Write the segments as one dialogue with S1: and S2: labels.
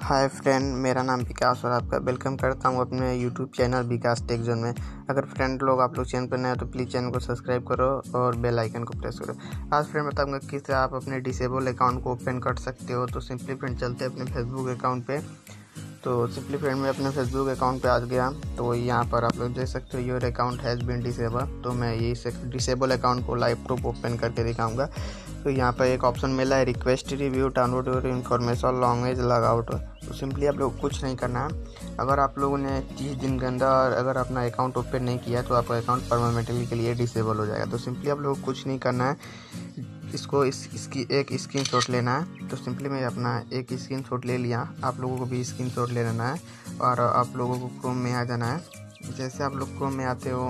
S1: Hi friend, मेरा नाम विकास और आपका वेलकम करता हूँ अपने YouTube channel Vikas tech zone में। अगर फ्रेंड लोग आप लोग चैनल पर नए हो तो प्लीज़ चैनल को सब्सक्राइब करो और बेल आइकन को प्रेस करो। आज फ्रेंड बताऊंगा किस तरह आप अपने डिसेबल अकाउंट को ओपन कर सकते हो। तो सिंपली फ्रेंड चलते हैं अपने फेसबुक अकाउंट पे। तो सिंपली फ्रेंड मैं अपने फेसबुक अकाउंट पे आ गया। तो यहाँ पर आप लोग देख सकते हो your account has been disable. तो मैं ये डिसेबल अकाउंट को लाइव प्रूफ ओपन करके दिखाऊंगा। तो यहाँ पर एक ऑप्शन मिला है request review download your information language log out. तो सिंपली आप लोग कुछ नहीं करना है। अगर आप लोगों ने 30 दिन के अंदर अगर अपना अकाउंट ओपन नहीं किया तो आपका अकाउंट परमानेंटली के लिए डिसेबल हो जाएगा। तो सिंपली आप लोग कुछ नहीं करना है, इसकी एक स्क्रीनशॉट लेना है। तो सिंपली मैं अपना एक स्क्रीनशॉट ले लिया, आप लोगों को भी स्क्रीनशॉट ले लेना है और आप लोगों को क्रोम में आ जाना है। जैसे आप लोग क्रोम में आते हो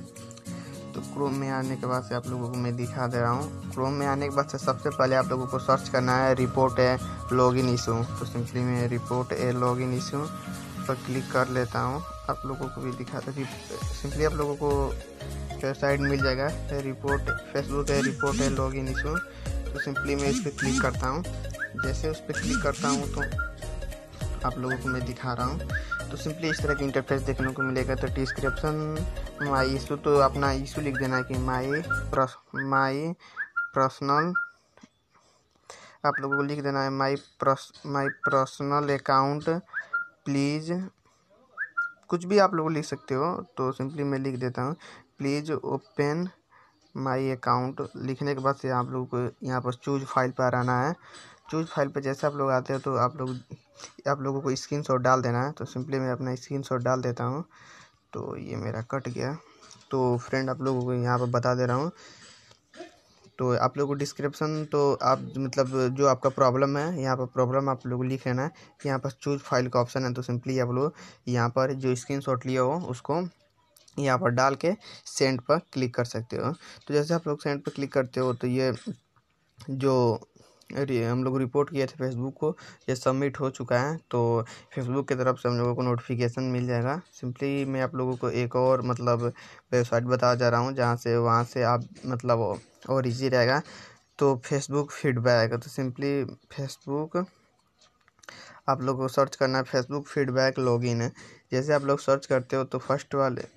S1: तो क्रोम में आने के बाद से आप लोगों को मैं दिखा दे रहा हूँ। क्रोम में आने के बाद से सबसे पहले आप लोगों को सर्च करना है रिपोर्ट ए लॉगिन इशू। तो सिंपली मैं रिपोर्ट ए लॉगिन इशू पर क्लिक कर लेता हूँ। आप लोगों को भी दिखाता सिंपली आप लोगों को वेबसाइट मिल जाएगा रिपोर्ट फेसबुक है रिपोर्ट है लॉगिन इशू। तो सिंपली मैं इस पर क्लिक करता हूँ। जैसे उस पर क्लिक करता हूँ तो आप लोगों को मैं दिखा रहा हूँ। तो सिंपली इस तरह की इंटरफेस देखने को मिलेगा। तो डिस्क्रिप्शन माई इशू, तो अपना इशू लिख देना है कि माई पर्सनल, आप लोगों को लिख देना है माई पर्सनल अकाउंट प्लीज़, कुछ भी आप लोग लिख सकते हो। तो सिंपली मैं लिख देता हूँ प्लीज़ ओपन माई अकाउंट। लिखने के बाद से आप लोगों को यहाँ पर चूज फाइल पर आना है। चूज फाइल पर जैसे आप लोग आते हो तो आप लोगों को स्क्रीनशॉट डाल देना है। तो सिंपली मैं अपना स्क्रीनशॉट डाल देता हूँ। तो ये मेरा कट गया। तो फ्रेंड आप लोगों को यहाँ पर बता दे रहा हूँ। तो आप लोगों को डिस्क्रिप्शन, तो आप मतलब जो आपका प्रॉब्लम है यहाँ पर प्रॉब्लम आप लोग लिख लेना है। यहाँ पर चूज फाइल का ऑप्शन है। तो सिंपली आप लोग यहाँ पर जो स्क्रीनशॉट लिया हो उसको यहाँ पर डाल के सेंड पर क्लिक कर सकते हो। तो जैसे आप लोग सेंड पर क्लिक करते हो तो ये जो हम लोग रिपोर्ट किए थे फेसबुक को, ये सबमिट हो चुका है। तो फेसबुक की तरफ से हम लोगों को नोटिफिकेशन मिल जाएगा। सिंपली मैं आप लोगों को एक और मतलब वेबसाइट बता जा रहा हूँ जहाँ से वहाँ से आप मतलब और इजी रहेगा। तो फेसबुक फीडबैक, तो सिंपली फेसबुक आप लोग को सर्च करना है फेसबुक फीडबैक लॉगिन है। जैसे आप लोग सर्च करते हो तो फर्स्ट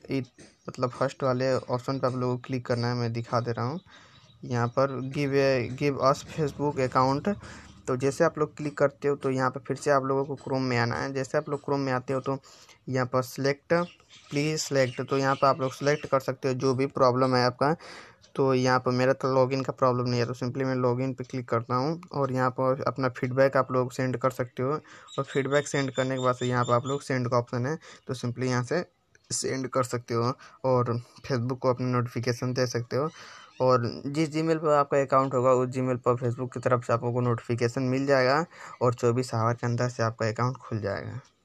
S1: वाले ऑप्शन पर आप लोगों को क्लिक करना है। मैं दिखा दे रहा हूँ यहाँ पर गिव अस फेसबुक अकाउंट। तो जैसे आप लोग क्लिक करते हो तो यहाँ पर फिर से आप लोगों को क्रोम में आना है। जैसे आप लोग क्रोम में आते हो तो यहाँ पर प्लीज़ सेलेक्ट, तो यहाँ पर आप लोग सेलेक्ट कर सकते हो जो भी प्रॉब्लम है आपका। तो यहाँ पर मेरा तो लॉगिन का प्रॉब्लम नहीं है, तो सिंपली मैं लॉगिन पे क्लिक करता हूँ और यहाँ पर अपना फीडबैक आप लोग सेंड कर सकते हो। और फीडबैक सेंड करने के बाद से यहाँ पर आप लोग सेंड का ऑप्शन है। तो सिंपली यहाँ से सेंड कर सकते हो और फेसबुक को अपनी नोटिफिकेशन दे सकते हो। और जिस जीमेल पर आपका अकाउंट होगा उस जीमेल पर फेसबुक की तरफ से आपको नोटिफिकेशन मिल जाएगा और 24 आवर के अंदर से आपका अकाउंट खुल जाएगा।